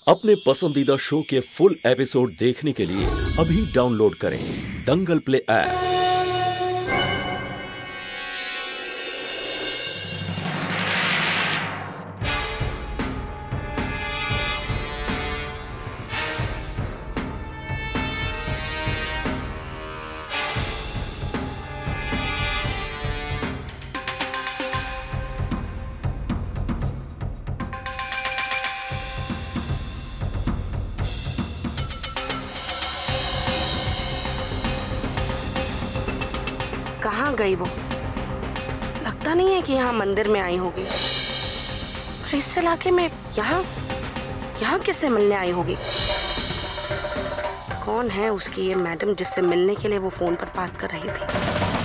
अपने पसंदीदा शो के फुल एपिसोड देखने के लिए अभी डाउनलोड करें दंगल प्ले ऐप। कहाँ गई वो? लगता नहीं है कि यहाँ मंदिर में आई होगी। और इस इलाके में यहाँ किससे मिलने आई होगी? कौन है उसकी ये मैडम जिससे मिलने के लिए वो फोन पर बात कर रही थी?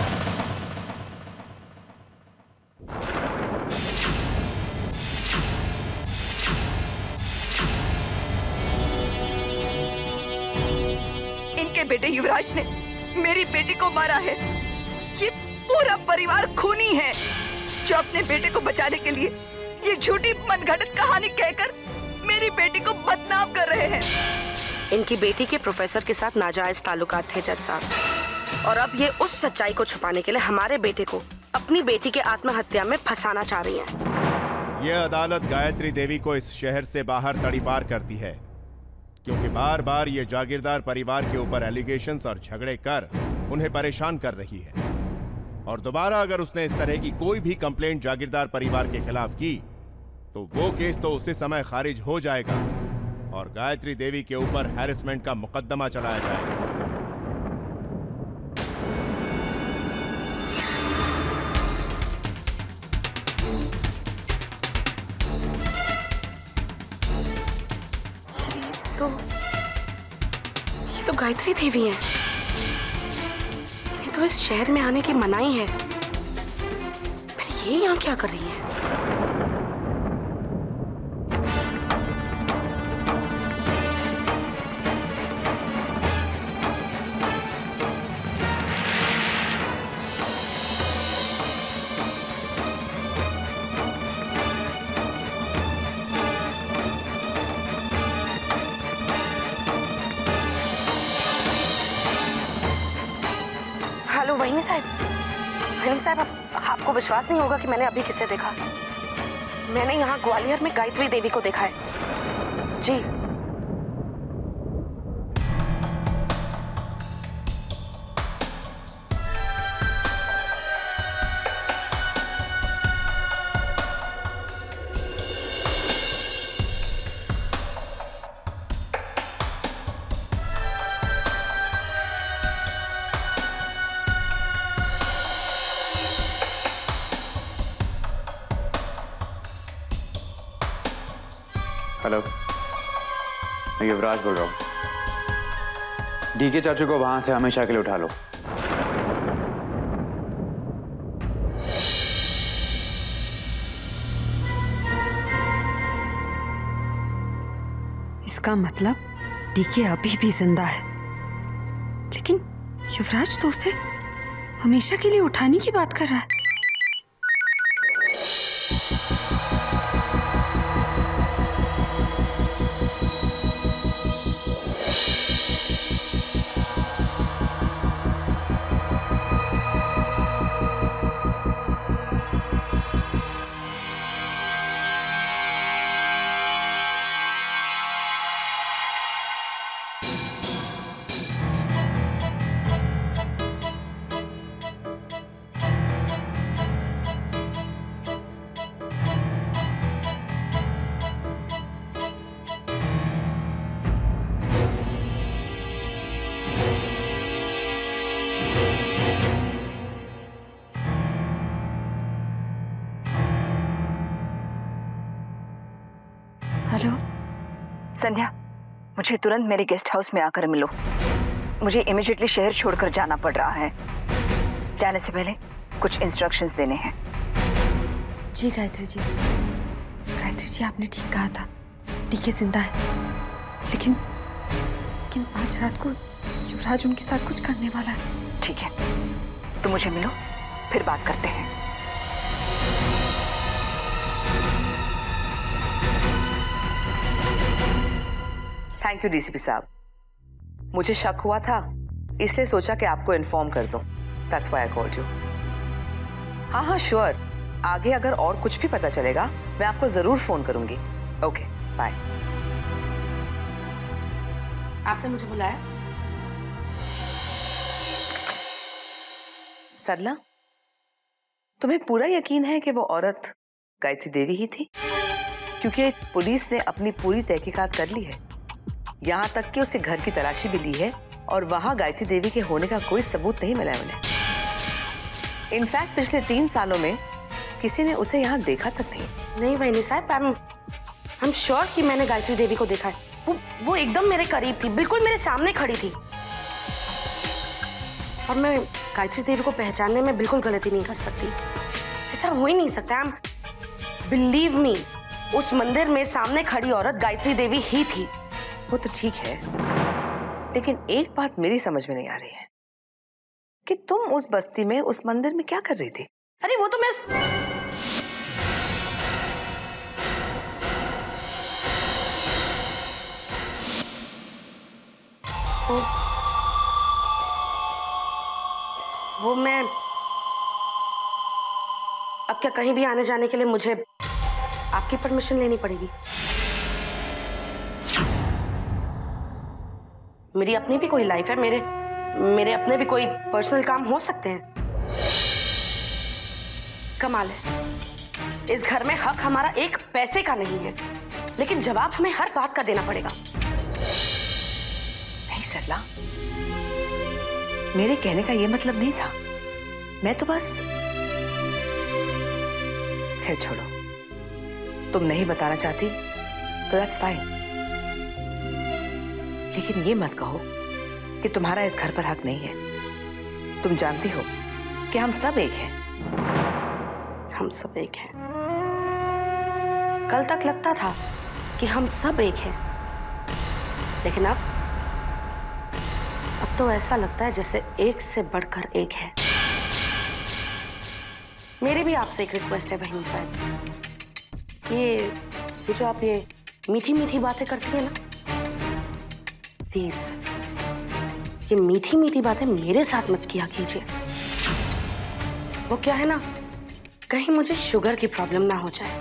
इनके बेटे युवराज ने मेरी बेटी को मारा है। ये पूरा परिवार खूनी है जो अपने बेटे को बचाने के लिए ये झूठी मनगढ़ंत कहानी कहकर मेरी बेटी को बदनाम कर रहे हैं। इनकी बेटी के प्रोफेसर के साथ नाजायज ताल्लुकात थे जज साहब, और अब ये उस सच्चाई को छुपाने के लिए हमारे बेटे को अपनी बेटी के आत्महत्या में फंसाना चाह रही हैं। ये अदालत गायत्री देवी को इस शहर से बाहर तड़ीपार करती है क्योंकि बार बार ये जागीरदार परिवार के ऊपर एलिगेशंस और झगड़े कर उन्हें परेशान कर रही है। और दोबारा अगर उसने इस तरह की कोई भी कंप्लेंट जागीरदार परिवार के खिलाफ की तो वो केस तो उसी समय खारिज हो जाएगा और गायत्री देवी के ऊपर हैरेसमेंट का मुकदमा चलाया जाएगा। ये तो गायत्री देवी है। इन्हें तो इस शहर में आने की मनाही है, फिर ये यहाँ क्या कर रही है? वहीनी साहब, आपको विश्वास नहीं होगा कि मैंने अभी किसे देखा। मैंने यहाँ ग्वालियर में गायत्री देवी को देखा है जी। हेलो, मैं युवराज बोल रहा हूँ। डीके चाचू को वहां से हमेशा के लिए उठा लो। इसका मतलब डीके अभी भी जिंदा है, लेकिन युवराज तो उसे हमेशा के लिए उठाने की बात कर रहा है। हेलो संध्या, मुझे तुरंत मेरे गेस्ट हाउस में आकर मिलो। मुझे इमीडिएटली शहर छोड़कर जाना पड़ रहा है। जाने से पहले कुछ इंस्ट्रक्शंस देने हैं। जी गायत्री जी, आपने ठीक कहा था, डीके जिंदा है, लेकिन आज रात को युवराज उनके साथ कुछ करने वाला है। ठीक है, तुम मुझे मिलो, फिर बात करते हैं। थैंक यू डीसीपी साहब। मुझे शक हुआ था, इसलिए सोचा कि आपको इन्फॉर्म कर दूं। That's why I called you. हाँ हाँ श्योर, आगे अगर और कुछ भी पता चलेगा मैं आपको जरूर फोन करूंगी। Okay bye. आपने मुझे बुलाया? सरला, तुम्हें पूरा यकीन है कि वो औरत गायत्री देवी ही थी? क्योंकि पुलिस ने अपनी पूरी तहकीकात कर ली है, यहाँ तक कि उसके घर की तलाशी भी ली है और वहां गायत्री देवी के होने का कोई सबूत नहीं मिला है उन्हें। इनफैक्ट पिछले 3 सालों में किसी ने उसे यहाँ देखा तक नहीं। नहीं बहनी साहब, आई एम श्योर कि मैंने गायत्री देवी को देखा है। वो एकदम मेरे करीब थी, बिल्कुल मेरे सामने खड़ी थी। और मैं गायत्री देवी को पहचानने में बिल्कुल गलती नहीं कर सकती। ऐसा हो ही नहीं सकता। बिलीव मी, उस मंदिर में सामने खड़ी औरत गायत्री देवी ही थी। वो तो ठीक है, लेकिन एक बात मेरी समझ में नहीं आ रही है कि तुम उस बस्ती में, उस मंदिर में क्या कर रही थी? अरे वो तो मैं वो मैं अब क्या कहीं भी आने जाने के लिए मुझे आपकी परमिशन लेनी पड़ेगी? मेरी अपनी भी कोई लाइफ है, मेरे अपने भी कोई पर्सनल काम हो सकते हैं। कमाल है, इस घर में हक हमारा एक पैसे का नहीं है, लेकिन जवाब हमें हर बात का देना पड़ेगा। नहीं सरला, मेरे कहने का ये मतलब नहीं था। मैं तो बस, खैर छोड़ो, तुम नहीं बताना चाहती तो दैट्स फाइन, लेकिन ये मत कहो कि तुम्हारा इस घर पर हक नहीं है। तुम जानती हो कि हम सब एक हैं। हम सब एक हैं। कल तक लगता था कि हम सब एक हैं, लेकिन अब तो ऐसा लगता है जैसे एक से बढ़कर एक है। मेरी भी आपसे एक रिक्वेस्ट है बहनी साहब, ये जो आप ये मीठी मीठी बातें करती है ना, प्लीज ये मीठी मीठी बातें मेरे साथ मत किया कीजिए। वो क्या है ना, कहीं मुझे शुगर की प्रॉब्लम ना हो जाए।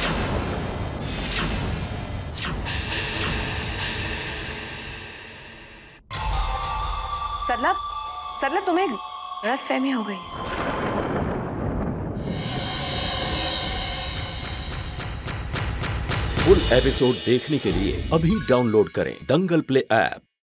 सरला तुम्हें गलतफहमी हो गई। फुल एपिसोड देखने के लिए अभी डाउनलोड करें दंगल प्ले ऐप।